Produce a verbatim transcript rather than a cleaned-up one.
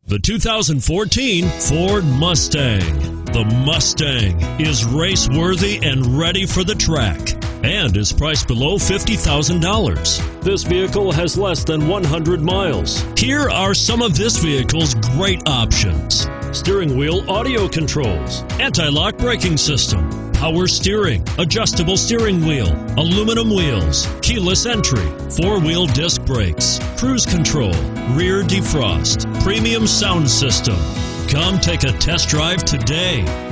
The two thousand fourteen Ford Mustang. The Mustang is race-worthy and ready for the track and is priced below fifty thousand dollars. This vehicle has less than one hundred miles. Here are some of this vehicle's great options: steering wheel audio controls, anti-lock braking system, power steering, adjustable steering wheel, aluminum wheels, keyless entry, four-wheel disc brakes, cruise control, rear defrost, premium sound system. Come take a test drive today.